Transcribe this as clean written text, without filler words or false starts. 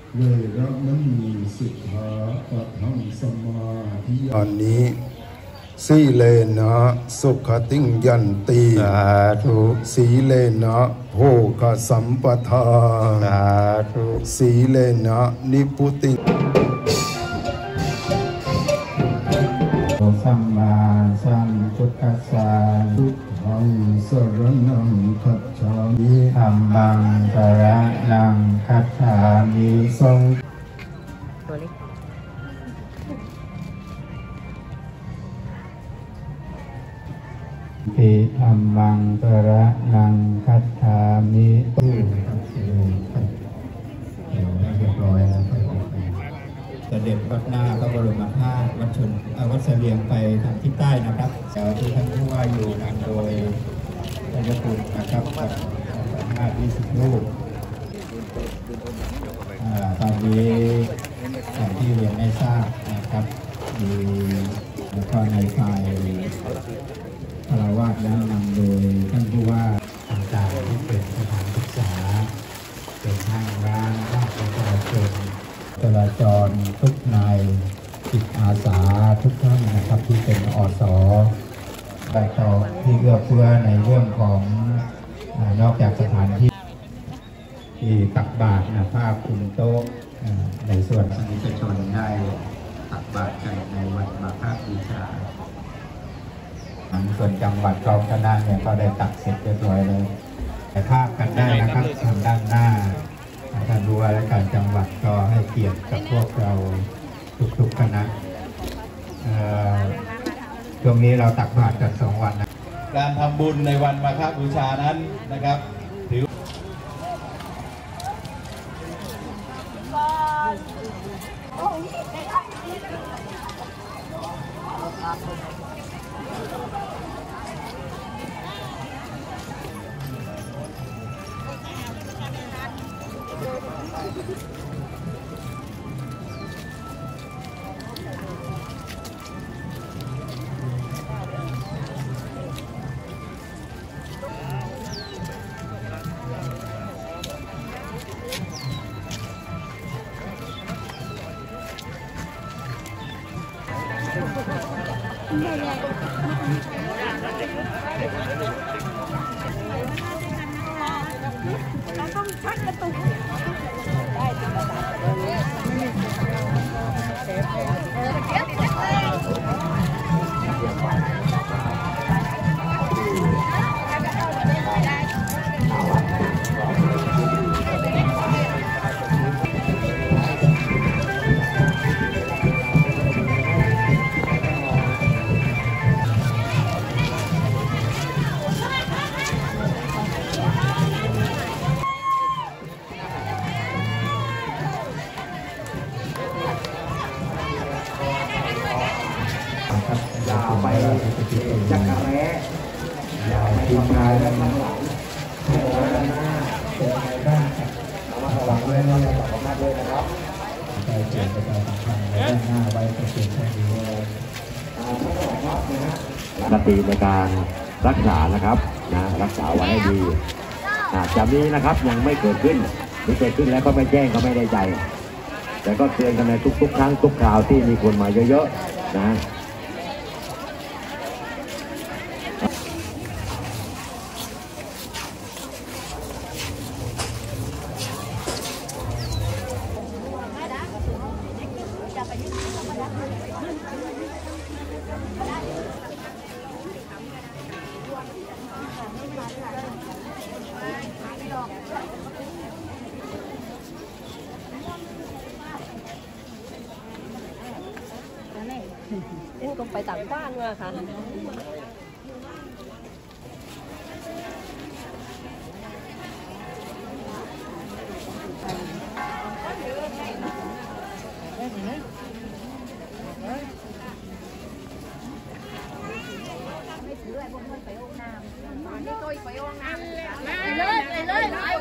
เวรมณีสิกขาปะทังสมาธิอันนี้สีเลนะสุขติงยันติสาธุสีเลนะโภคสัมปทาสาธุสีเลนะนิพุติสัมมาสัมพุทธัสสะพุทธังสรณังคัจฉามิธัมมังสรณังคัจฉามิสังตัวเล็กภิธัมมังสรณังคัจฉามิตู้เรียบร้อยแล้วเสด็จวัดหน้าพระบรมธาตุวัดเสลียงไปทางทิศใต้นะครับแต่ที่ท่านผู้ว่าอยู่นำโดยท่านเจ้าคุณนะครับกับ50 รูปตอนนี้อย่างที่เรียนให้ทราบนะครับมีแล้วก็ในฝ่ายคฤหัสถ์แล้วนำโดยท่านผู้ว่าต่างๆที่เป็นสถานศึกษาเป็นห้างร้านภาคประชาชนจราจรทุกนายจิตอาสาทุกท่านนะครับที่เป็นอส.ได้ต่อที่เอื้อเฟื้อในเรื่องของนอกจากสถานที่ตักบาตรผ้าคลุมโต๊ะในส่วนสาธารณชนได้ตักบาตรกันในวันมาฆบูชาส่วนจังหวัดกองคณะเนี่ยก็ได้ตักเสร็จเรียบร้อยเลยแต่ภาพกันได้นะครับทางด้านหน้าท่านผู้ว่าราชการจังหวัดก็ให้เกียรติกับพวกเราทุกๆคณะช่วงนี้เราตักบาตรกัน2 วันนะการทำบุญในวันมาฆบูชานั้นนะครับถือเราต้องชักกระตุกได้ถึงระดับไปจักรแร้ทีมงานด้านหลังให้เราด้านหน้าเป็นไงบ้างระวังด้วยนะระวังมากเลยนะครับใจเจ็บประชาสัมพันธ์ด้านหน้าไว้ก็เขียนแค่นี้สติในการรักษานะครับรักษาไว้ให้ดีจะมีนะครับยังไม่เกิดขึ้นหรือเกิดขึ้นแล้วก็ไม่แจ้งก็ไม่ได้ใจแต่ก็เตือนกันในทุกครั้งทุกคราวที่มีคนมาเยอะๆนะก็ไปต่างบ้านมาค่ะไปเลย